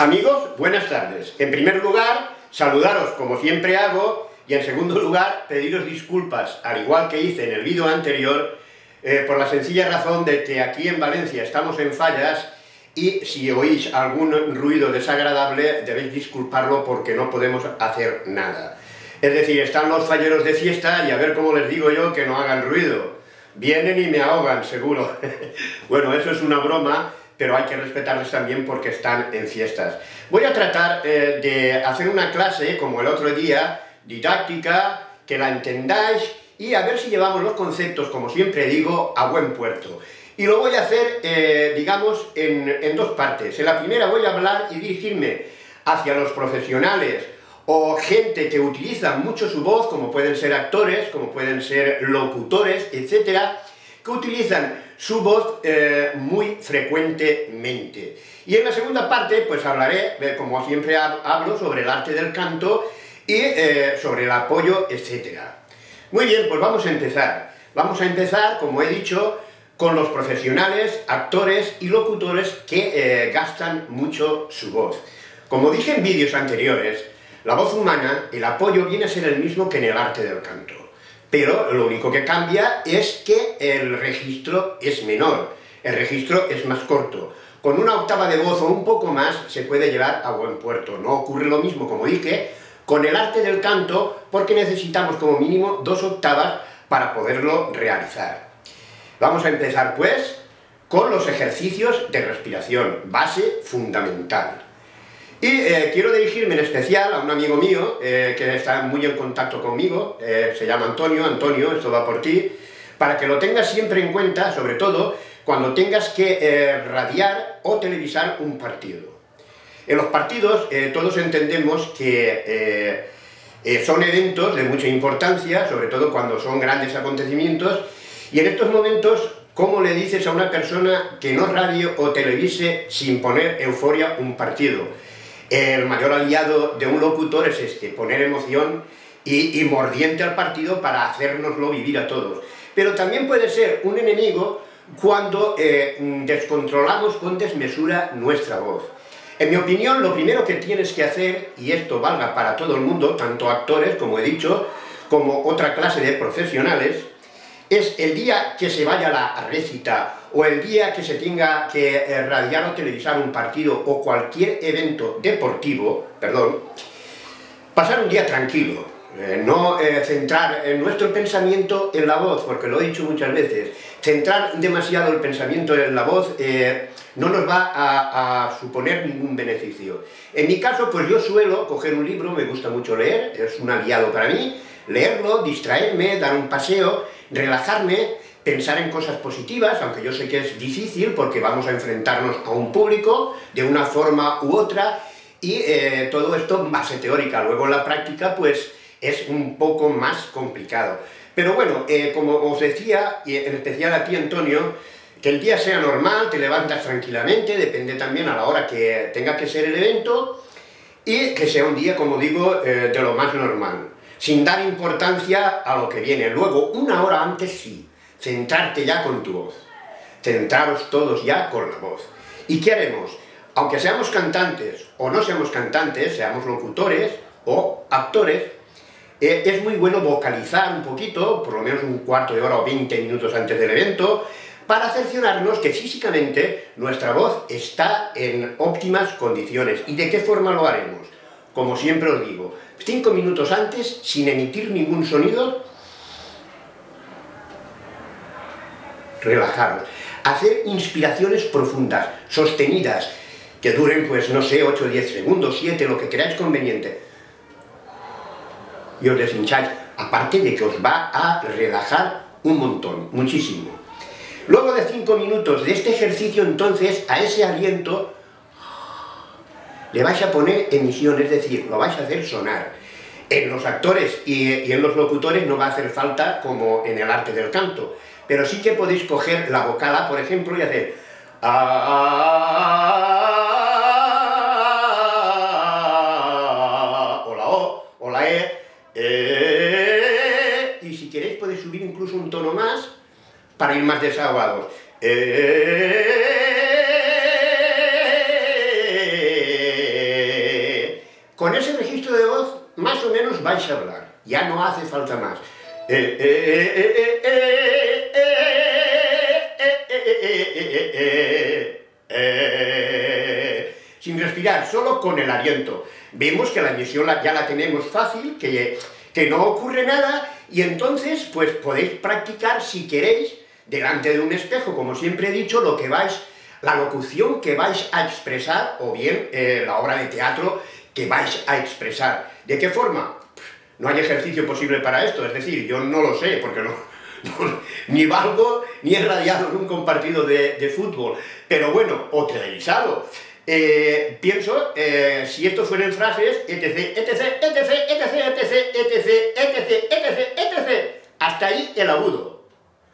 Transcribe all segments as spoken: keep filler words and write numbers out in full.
Amigos, buenas tardes. En primer lugar, saludaros como siempre hago y en segundo lugar, pediros disculpas, al igual que hice en el vídeo anterior, eh, por la sencilla razón de que aquí en Valencia estamos en fallas y si oís algún ruido desagradable debéis disculparlo porque no podemos hacer nada. Es decir, están los falleros de fiesta y a ver cómo les digo yo que no hagan ruido. Vienen y me ahogan, seguro. Bueno, eso es una broma, pero hay que respetarles también porque están en fiestas. Voy a tratar eh, de hacer una clase, como el otro día, didáctica, que la entendáis y a ver si llevamos los conceptos, como siempre digo, a buen puerto. Y lo voy a hacer, eh, digamos, en, en dos partes. En la primera voy a hablar y dirigirme hacia los profesionales o gente que utiliza mucho su voz, como pueden ser actores, como pueden ser locutores, etcétera, que utilizan su voz eh, muy frecuentemente. Y en la segunda parte, pues hablaré, eh, como siempre hablo, sobre el arte del canto y eh, sobre el apoyo, etcétera. Muy bien, pues vamos a empezar. Vamos a empezar, como he dicho, con los profesionales, actores y locutores que eh, gastan mucho su voz. Como dije en vídeos anteriores, la voz humana, el apoyo viene a ser el mismo que en el arte del canto. Pero lo único que cambia es que el registro es menor, el registro es más corto. Con una octava de voz o un poco más se puede llevar a buen puerto. No ocurre lo mismo, como dije, con el arte del canto, porque necesitamos como mínimo dos octavas para poderlo realizar. Vamos a empezar pues con los ejercicios de respiración, base fundamental. Y eh, quiero dirigirme en especial a un amigo mío eh, que está muy en contacto conmigo, eh, se llama Antonio. Antonio, esto va por ti, para que lo tengas siempre en cuenta, sobre todo cuando tengas que eh, radiar o televisar un partido. En los partidos eh, todos entendemos que eh, eh, son eventos de mucha importancia, sobre todo cuando son grandes acontecimientos, y en estos momentos, ¿cómo le dices a una persona que no radie o televise sin poner euforia un partido? El mayor aliado de un locutor es este, poner emoción y, y mordiente al partido para hacérnoslo vivir a todos. Pero también puede ser un enemigo cuando eh, descontrolamos con desmesura nuestra voz. En mi opinión, lo primero que tienes que hacer, y esto valga para todo el mundo, tanto actores, como he dicho, como otra clase de profesionales, es el día que se vaya la recita o el día que se tenga que eh, radiar o televisar un partido o cualquier evento deportivo, perdón, pasar un día tranquilo, eh, no eh, centrar eh, nuestro pensamiento en la voz, porque lo he dicho muchas veces, centrar demasiado el pensamiento en la voz eh, no nos va a, a suponer ningún beneficio. En mi caso, pues yo suelo coger un libro, me gusta mucho leer, es un aliado para mí, leerlo, distraerme, dar un paseo, relajarme, pensar en cosas positivas, aunque yo sé que es difícil porque vamos a enfrentarnos a un público de una forma u otra y eh, todo esto base teórica, luego en la práctica pues es un poco más complicado. Pero bueno, eh, como os decía, y en especial a ti Antonio, que el día sea normal, te levantas tranquilamente, depende también a la hora que tenga que ser el evento y que sea un día, como digo, eh, de lo más normal, sin dar importancia a lo que viene. Luego, una hora antes sí, centrarte ya con tu voz, centraros todos ya con la voz. ¿Y qué haremos? Aunque seamos cantantes o no seamos cantantes, seamos locutores o actores, eh, es muy bueno vocalizar un poquito, por lo menos un cuarto de hora o veinte minutos antes del evento, para cerciorarnos que físicamente nuestra voz está en óptimas condiciones. ¿Y de qué forma lo haremos? Como siempre os digo, cinco minutos antes, sin emitir ningún sonido, relajaros. Hacer inspiraciones profundas, sostenidas, que duren, pues, no sé, ocho o diez segundos, siete, lo que creáis conveniente. Y os deshincháis, aparte de que os va a relajar un montón, muchísimo. Luego de cinco minutos de este ejercicio, entonces, a ese aliento le vais a poner emisión, es decir, lo vais a hacer sonar. En los actores y, y en los locutores no va a hacer falta como en el arte del canto, pero sí que podéis coger la vocala, por ejemplo, y hacer a, o la O, o la E, e, y si queréis podéis subir incluso un tono más para ir más desahogados. E, con ese registro de voz más o menos vais a hablar, ya no hace falta más. Eh, eh, eh, eh, eh, eh, eh, eh, eh, eh, sin respirar, solo con el aliento. Vemos que la emisión ya la tenemos fácil, que, que no ocurre nada, y entonces pues podéis practicar si queréis, delante de un espejo, como siempre he dicho, lo que vais, la locución que vais a expresar, o bien eh, la obra de teatro que vais a expresar. ¿De qué forma? No hay ejercicio posible para esto, es decir, yo no lo sé, porque no, no ni valgo, ni he radiado nunca un partido de, de fútbol, pero bueno, o televisado. Eh, pienso, eh, si esto fueran frases, etc, etc, etc, etc, etc, etc, etc, etc, etc, hasta ahí el agudo,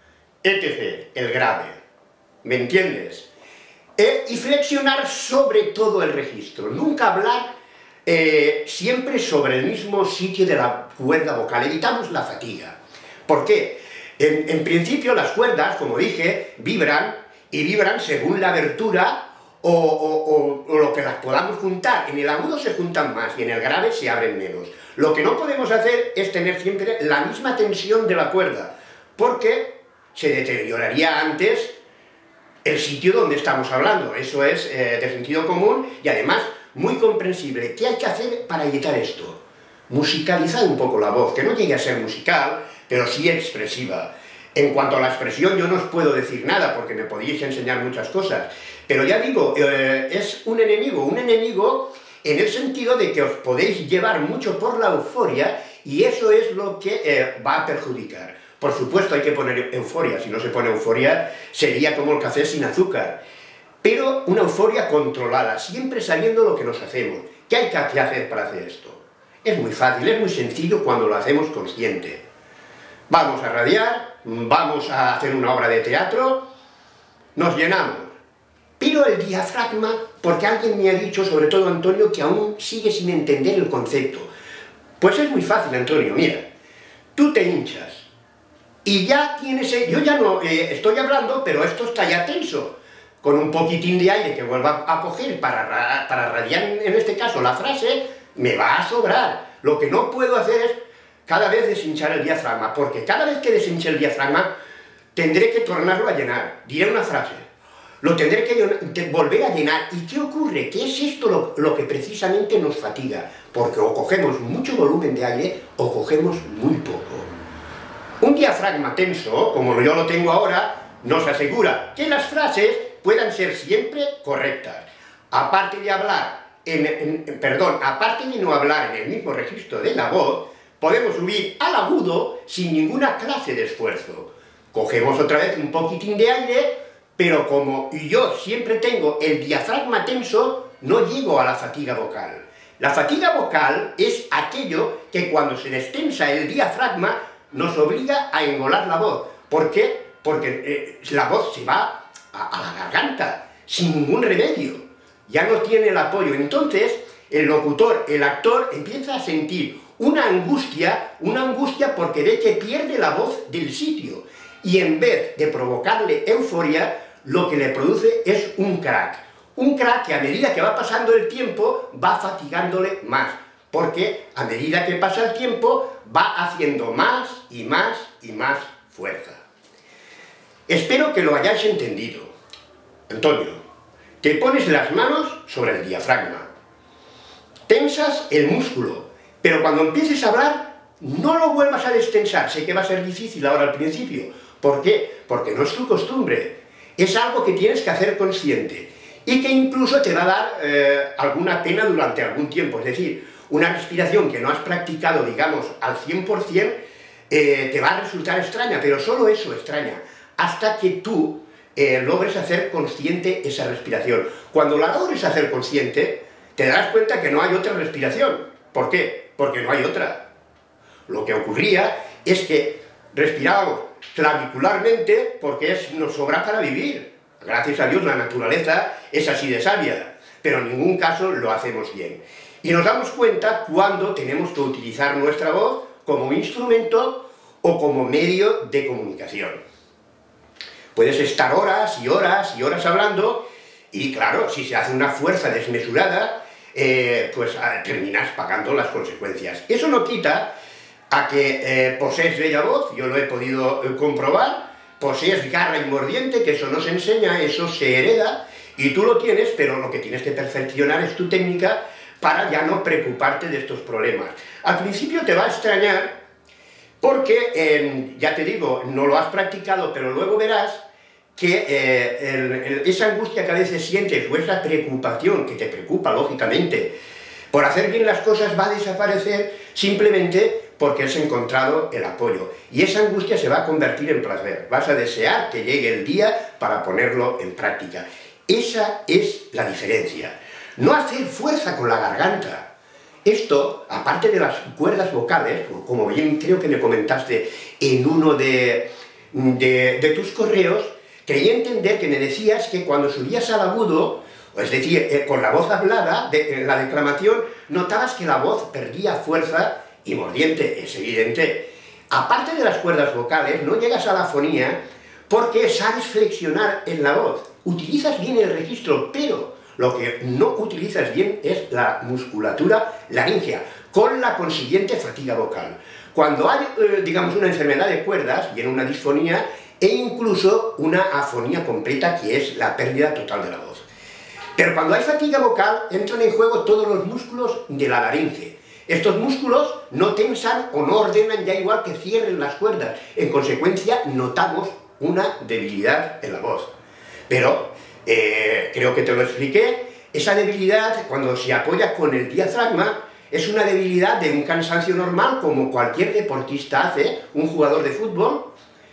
etc, el grave, ¿me entiendes? Eh, y flexionar sobre todo el registro, nunca hablar Eh, siempre sobre el mismo sitio de la cuerda vocal, evitamos la fatiga. ¿Por qué? En, en principio las cuerdas, como dije, vibran, y vibran según la abertura o, o, o, o lo que las podamos juntar. En el agudo se juntan más y en el grave se abren menos. Lo que no podemos hacer es tener siempre la misma tensión de la cuerda, porque se deterioraría antes el sitio donde estamos hablando. Eso es eh, de sentido común y además muy comprensible. ¿Qué hay que hacer para evitar esto? Musicalizar un poco la voz, que no llegue a ser musical, pero sí expresiva. En cuanto a la expresión, yo no os puedo decir nada, porque me podéis enseñar muchas cosas, pero ya digo, eh, es un enemigo, un enemigo en el sentido de que os podéis llevar mucho por la euforia, y eso es lo que eh, va a perjudicar. Por supuesto hay que poner euforia, si no se pone euforia sería como el café sin azúcar. Pero una euforia controlada, siempre sabiendo lo que nos hacemos. ¿Qué hay que hacer para hacer esto? Es muy fácil, es muy sencillo cuando lo hacemos consciente. Vamos a radiar, vamos a hacer una obra de teatro, nos llenamos. Pero el diafragma, porque alguien me ha dicho, sobre todo Antonio, que aún sigue sin entender el concepto. Pues es muy fácil, Antonio, mira. Tú te hinchas y ya tienes... Yo ya no eh, estoy hablando, pero esto está ya tenso. Con un poquitín de aire que vuelva a coger para, para radiar, en este caso, la frase, me va a sobrar. Lo que no puedo hacer es cada vez deshinchar el diafragma, porque cada vez que deshinche el diafragma, tendré que tornarlo a llenar. Diré una frase, lo tendré que volver a llenar. ¿Y qué ocurre? ¿Qué es esto lo, lo que precisamente nos fatiga? Porque o cogemos mucho volumen de aire, o cogemos muy poco. Un diafragma tenso, como yo lo tengo ahora, nos asegura que las frases puedan ser siempre correctas. Aparte de hablar, en, en, perdón, aparte de no hablar en el mismo registro de la voz, podemos subir al agudo sin ninguna clase de esfuerzo. Cogemos otra vez un poquitín de aire, pero como yo siempre tengo el diafragma tenso, no llego a la fatiga vocal. La fatiga vocal es aquello que cuando se destensa el diafragma nos obliga a engolar la voz. ¿Por qué? Porque eh, la voz se va a, a la garganta, sin ningún remedio. Ya no tiene el apoyo. Entonces, el locutor, el actor, empieza a sentir una angustia, una angustia porque ve que pierde la voz del sitio. Y en vez de provocarle euforia, lo que le produce es un crack. Un crack que a medida que va pasando el tiempo, va fatigándole más. Porque a medida que pasa el tiempo, va haciendo más y más y más fuerza. Espero que lo hayáis entendido. Antonio, te pones las manos sobre el diafragma. Tensas el músculo, pero cuando empieces a hablar, no lo vuelvas a destensar. Sé que va a ser difícil ahora al principio. ¿Por qué? Porque no es tu costumbre. Es algo que tienes que hacer consciente y que incluso te va a dar eh, alguna pena durante algún tiempo. Es decir, una respiración que no has practicado, digamos, al cien por cien, eh, te va a resultar extraña, pero solo eso extraña, hasta que tú eh, logres hacer consciente esa respiración. Cuando la logres hacer consciente, te darás cuenta que no hay otra respiración. ¿Por qué? Porque no hay otra. Lo que ocurría es que respirábamos clavicularmente porque es, nos sobra para vivir. Gracias a Dios la naturaleza es así de sabia, pero en ningún caso lo hacemos bien. Y nos damos cuenta cuando tenemos que utilizar nuestra voz como instrumento o como medio de comunicación. Puedes estar horas y horas y horas hablando y claro, si se hace una fuerza desmesurada, eh, pues a, terminas pagando las consecuencias. Eso no quita a que eh, posees bella voz, yo lo he podido eh, comprobar, posees garra inmordiente, que eso no se enseña, eso se hereda, y tú lo tienes, pero lo que tienes que perfeccionar es tu técnica para ya no preocuparte de estos problemas. Al principio te va a extrañar, porque, eh, ya te digo, no lo has practicado, pero luego verás que eh, el, el, esa angustia que a veces sientes, o esa preocupación, que te preocupa, lógicamente, por hacer bien las cosas, va a desaparecer simplemente porque has encontrado el apoyo. Y esa angustia se va a convertir en placer. Vas a desear que llegue el día para ponerlo en práctica. Esa es la diferencia. No hacer fuerza con la garganta. Esto, aparte de las cuerdas vocales, como bien creo que me comentaste en uno de, de, de tus correos, creí entender que me decías que cuando subías al agudo, es decir, eh, con la voz hablada, de, en la declamación, notabas que la voz perdía fuerza y mordiente, es evidente. Aparte de las cuerdas vocales, no llegas a la afonía porque sabes flexionar en la voz. Utilizas bien el registro, pero lo que no utilizas bien es la musculatura laríngea, con la consiguiente fatiga vocal. Cuando hay, eh, digamos, una enfermedad de cuerdas, viene una disfonía e incluso una afonía completa, que es la pérdida total de la voz. Pero cuando hay fatiga vocal, entran en juego todos los músculos de la laringe. Estos músculos no tensan o no ordenan ya igual que cierren las cuerdas. En consecuencia, notamos una debilidad en la voz. Pero, eh, creo que te lo expliqué, esa debilidad, cuando se apoya con el diafragma, es una debilidad de un cansancio normal, como cualquier deportista hace, un jugador de fútbol,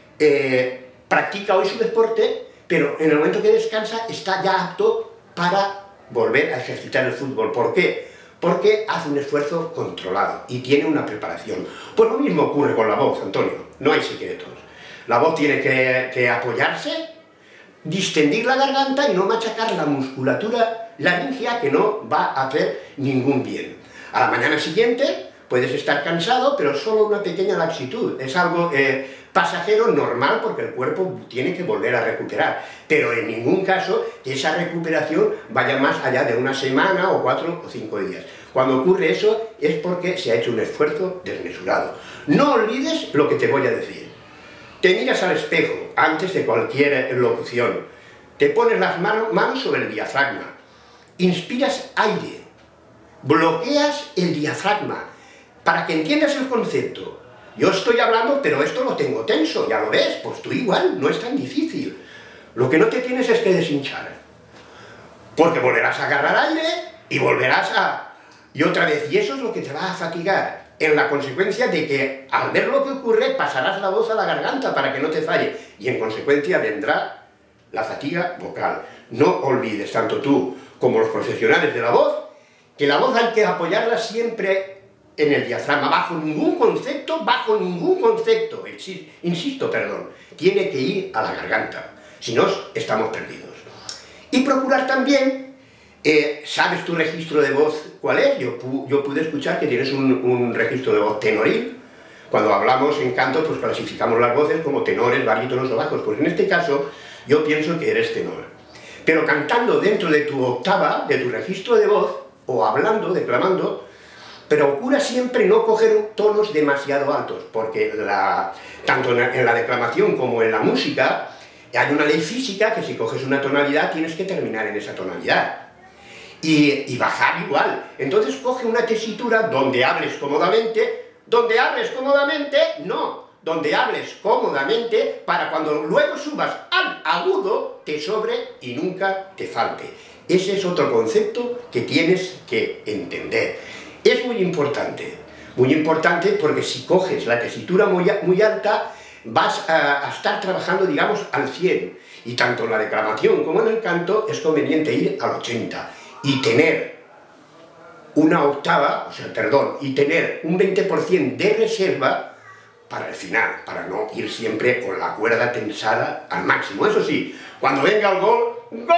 eh, practica hoy su deporte, pero en el momento que descansa está ya apto para volver a ejercitar el fútbol. ¿Por qué? Porque hace un esfuerzo controlado y tiene una preparación. Pues lo mismo ocurre con la voz, Antonio, no hay secretos. La voz tiene que, que apoyarse, distendir la garganta y no machacar la musculatura laríngea, que no va a hacer ningún bien. A la mañana siguiente puedes estar cansado, pero solo una pequeña laxitud. Es algo eh, pasajero, normal, porque el cuerpo tiene que volver a recuperar. Pero en ningún caso que esa recuperación vaya más allá de una semana o cuatro o cinco días. Cuando ocurre eso es porque se ha hecho un esfuerzo desmesurado. No olvides lo que te voy a decir. Te miras al espejo antes de cualquier locución. Te pones las manos sobre el diafragma. Inspiras aire. Bloqueas el diafragma. Para que entiendas el concepto. Yo estoy hablando, pero esto lo tengo tenso, ya lo ves, pues tú igual, no es tan difícil. Lo que no te tienes es que deshinchar. Porque volverás a agarrar aire y volverás a... Y otra vez, y eso es lo que te va a fatigar, en la consecuencia de que al ver lo que ocurre pasarás la voz a la garganta para que no te falle, y en consecuencia vendrá la fatiga vocal. No olvides, tanto tú como los profesionales de la voz, que la voz hay que apoyarla siempre en el diafragma, bajo ningún concepto, bajo ningún concepto, insisto, perdón, tiene que ir a la garganta, si no estamos perdidos. Y procurar también, eh, ¿sabes tu registro de voz cuál es? Yo, pu yo pude escuchar que tienes un, un registro de voz tenoril. Cuando hablamos en canto, pues clasificamos las voces como tenores, barítonos o bajos, pues en este caso yo pienso que eres tenor. Pero cantando dentro de tu octava, de tu registro de voz, o hablando, declamando, procura siempre no coger tonos demasiado altos, porque la, tanto en la declamación como en la música hay una ley física que si coges una tonalidad tienes que terminar en esa tonalidad. Y, y bajar igual. Entonces coge una tesitura donde hables cómodamente, donde hables cómodamente, no, donde hables cómodamente para cuando luego subas al agudo te sobre y nunca te falte. Ese es otro concepto que tienes que entender. Es muy importante, muy importante porque si coges la tesitura muy, muy alta, vas a, a estar trabajando, digamos, al cien. Y tanto en la declamación como en el canto es conveniente ir al ochenta. Y tener una octava, o sea, perdón, y tener un veinte por cien de reserva para el final, para no ir siempre con la cuerda tensada al máximo. Eso sí, cuando venga el gol, ¡gol!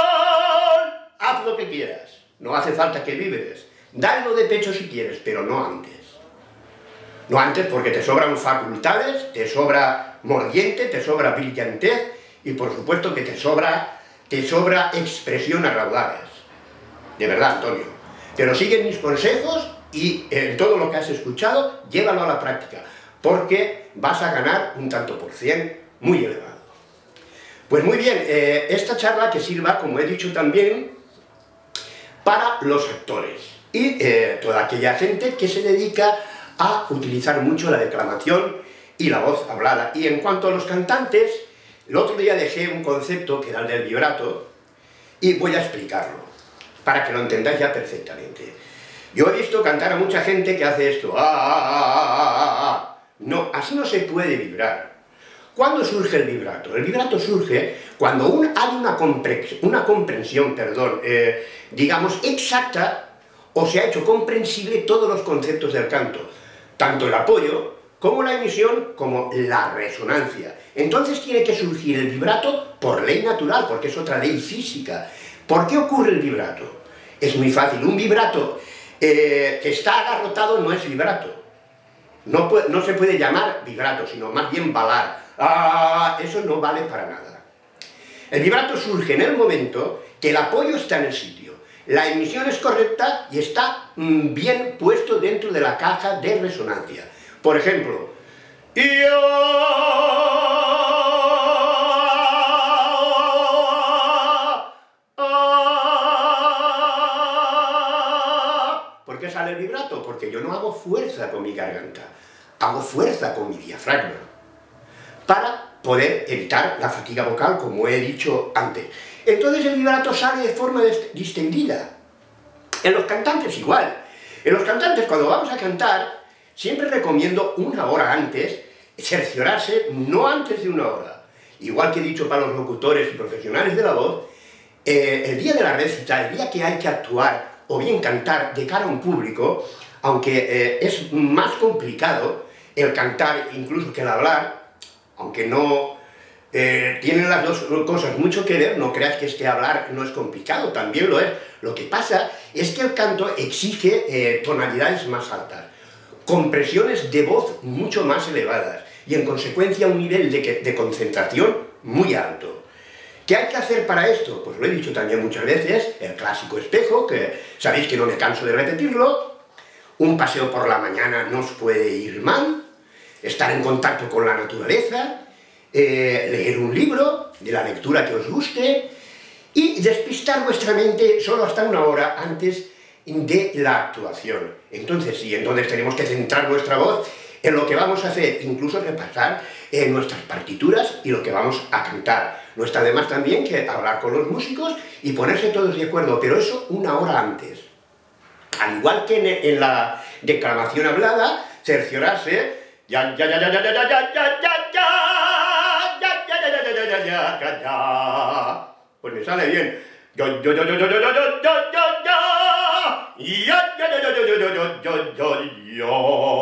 Haz lo que quieras, no hace falta que vibres. Dalo de pecho si quieres, pero no antes. No antes porque te sobran facultades, te sobra mordiente, te sobra brillantez y por supuesto que te sobra, te sobra expresión a raudales. De verdad, Antonio. Pero sigue mis consejos y en todo lo que has escuchado, llévalo a la práctica, porque vas a ganar un tanto por cien muy elevado. Pues muy bien, eh, esta charla que sirva, como he dicho también, para los actores y eh, toda aquella gente que se dedica a utilizar mucho la declamación y la voz hablada. Y en cuanto a los cantantes, el otro día dejé un concepto que era el del vibrato y voy a explicarlo, para que lo entendáis ya perfectamente. Yo he visto cantar a mucha gente que hace esto, ¡ah, ah, ah, ah, ah, ah! No, así no se puede vibrar. ¿Cuándo surge el vibrato? El vibrato surge cuando un, hay una, comprensión, una comprensión, perdón, eh, digamos, exacta, o se ha hecho comprensible todos los conceptos del canto, tanto el apoyo, como la emisión, como la resonancia. Entonces tiene que surgir el vibrato por ley natural, porque es otra ley física. ¿Por qué ocurre el vibrato? Es muy fácil, un vibrato eh, que está agarrotado no es vibrato. No, puede, no se puede llamar vibrato, sino más bien balar. Ah, eso no vale para nada. El vibrato surge en el momento que el apoyo está en el sitio, la emisión es correcta y está mmm, bien puesto dentro de la caja de resonancia. Por ejemplo, ¿por qué sale el vibrato? Porque yo no hago fuerza con mi garganta, hago fuerza con mi diafragma, para poder evitar la fatiga vocal, como he dicho antes. Entonces el vibrato sale de forma distendida. En los cantantes igual. En los cantantes, cuando vamos a cantar, siempre recomiendo una hora antes, cerciorarse, no antes de una hora. Igual que he dicho para los locutores y profesionales de la voz, eh, el día de la recita, el día que hay que actuar o bien cantar de cara a un público, aunque eh, es más complicado el cantar incluso que el hablar, aunque no eh, tienen las dos cosas mucho que ver, no creas que este hablar no es complicado, también lo es. Lo que pasa es que el canto exige eh, tonalidades más altas, compresiones de voz mucho más elevadas y en consecuencia un nivel de, de concentración muy alto. ¿Qué hay que hacer para esto? Pues lo he dicho también muchas veces, el clásico espejo, que sabéis que no me canso de repetirlo, un paseo por la mañana no os puede ir mal, estar en contacto con la naturaleza, eh, leer un libro, de la lectura que os guste, y despistar vuestra mente solo hasta una hora antes de la actuación. Entonces sí, entonces tenemos que centrar nuestra voz en lo que vamos a hacer, incluso repasar eh, nuestras partituras y lo que vamos a cantar. No está de más también que hablar con los músicos y ponerse todos de acuerdo, pero eso una hora antes. Al igual que en, en la declamación hablada, cerciorarse, ya, ya, ya, ya, ya, ya, ya, ya, ya, ya, ya, ya, ya, ya, pues me sale bien. Yo, yo, yo, yo, yo, yo, yo, yo, yo, yo, ya, ya, ya, yo, yo, yo, yo, yo, yo.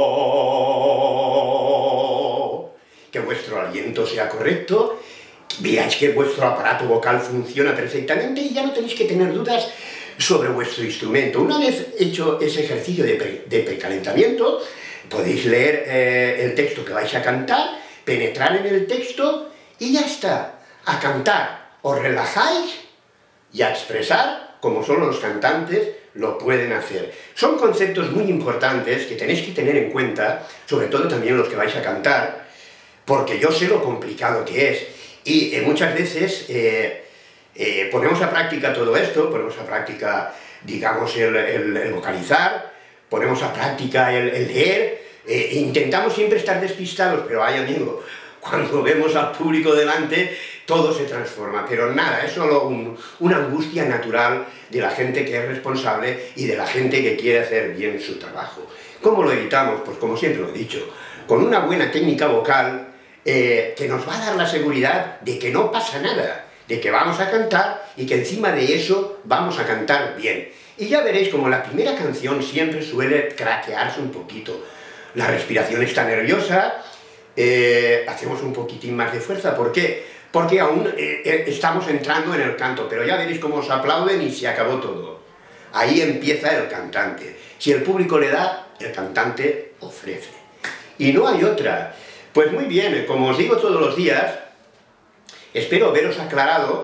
Que vuestro aliento sea correcto, veáis que vuestro aparato vocal funciona perfectamente y ya no tenéis que tener dudas sobre vuestro instrumento. Una vez hecho ese ejercicio de, pre, de precalentamiento, podéis leer eh, el texto que vais a cantar, penetrar en el texto y ya está. A cantar, os relajáis y a expresar, como solo los cantantes lo pueden hacer. Son conceptos muy importantes que tenéis que tener en cuenta, sobre todo también los que vais a cantar, porque yo sé lo complicado que es. Y eh, muchas veces eh, eh, ponemos a práctica todo esto, ponemos a práctica, digamos, el, el, el vocalizar, ponemos a práctica el, el leer, eh, intentamos siempre estar despistados, pero ay amigo, cuando vemos al público delante, todo se transforma, pero nada, es solo un, una angustia natural de la gente que es responsable y de la gente que quiere hacer bien su trabajo. ¿Cómo lo evitamos? Pues como siempre lo he dicho, con una buena técnica vocal eh, que nos va a dar la seguridad de que no pasa nada, de que vamos a cantar y que encima de eso vamos a cantar bien. Y ya veréis como la primera canción siempre suele craquearse un poquito. La respiración está nerviosa, eh, hacemos un poquitín más de fuerza. ¿Por qué? Porque aún eh, estamos entrando en el canto, pero ya veréis cómo os aplauden y se acabó todo. Ahí empieza el cantante. Si el público le da, el cantante ofrece. Y no hay otra. Pues muy bien, como os digo todos los días, espero veros aclarado